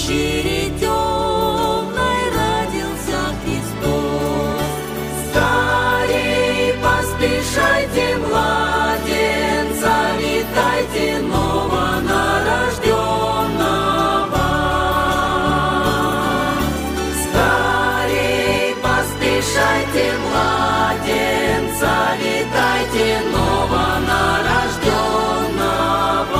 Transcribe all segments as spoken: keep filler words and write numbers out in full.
пещере темной родился Христос. Скорей поспешайте, младенца, витайте новорожденного. Скорей поспешайте, младенца, витайте новорожденного.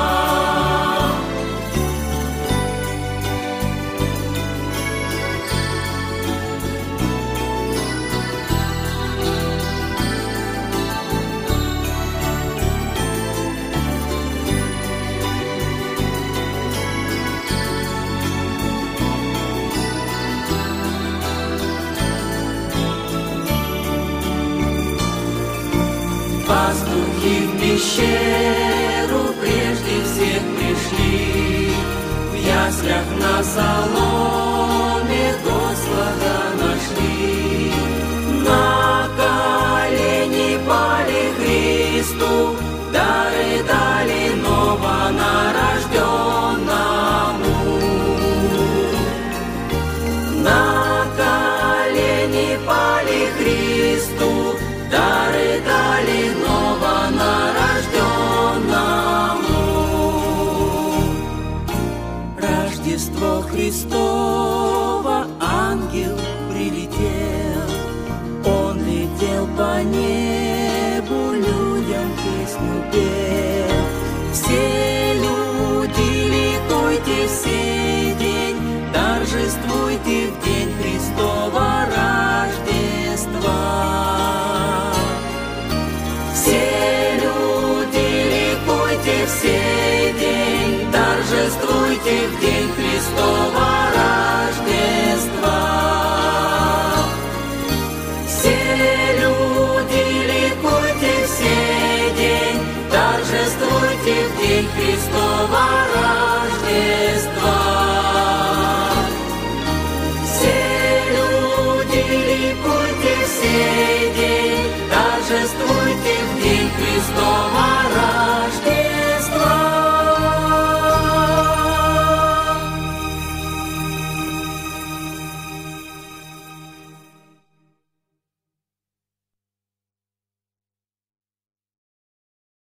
Пастухи в пещеру прежде всех пришли, в яслях на соломе Господа нашли. На колени пали Христу, дары дали новонарожденному. На колени пали Христу, дары дали новонарожденному. Рождество Христово, ангел прилетел, он летел по небу, людям песню пел. Все люди, ликуйте сей день, торжествуйте в день Христова Рождества. Все люди, ликуйте в сей день, торжествуйте в день Христова Рождества. Все люди, ликуйте в сей день, торжествуйте в день Христова Рождества. Все люди, ликуйте в сей день, торжествуйте в день Христова